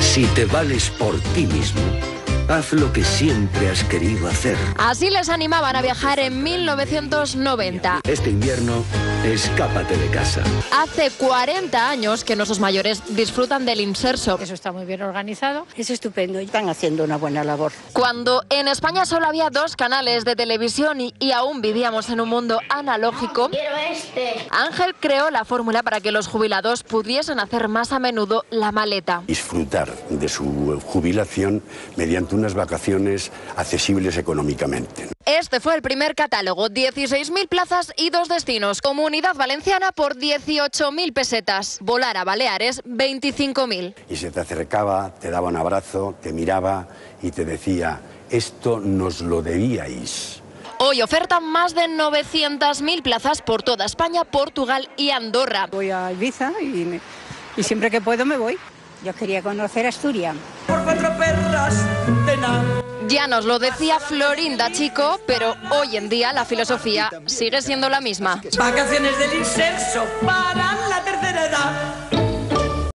Si te vales por ti mismo, haz lo que siempre has querido hacer. Así les animaban a viajar en 1990. Este invierno, escápate de casa. Hace 40 años que nuestros mayores disfrutan del inserso. Eso está muy bien organizado, es estupendo. Están haciendo una buena labor. Cuando en España solo había 2 canales de televisión y aún vivíamos en un mundo analógico, Ángel creó la fórmula para que los jubilados pudiesen hacer más a menudo la maleta. Disfrutar de su jubilación mediante unas vacaciones accesibles económicamente. Este fue el primer catálogo, 16.000 plazas y 2 destinos. Comunidad Valenciana por 18.000 pesetas. Volar a Baleares, 25.000. Y se te acercaba, te daba un abrazo, te miraba y te decía, esto nos lo debíais. Hoy ofertan más de 900.000 plazas por toda España, Portugal y Andorra. Voy a Ibiza y siempre que puedo me voy. Yo quería conocer Asturias. Por 4 perras de nada. Ya nos lo decía Florinda Chico, pero hoy en día la filosofía sigue siendo la misma. Vacaciones del inserso para la tercera edad.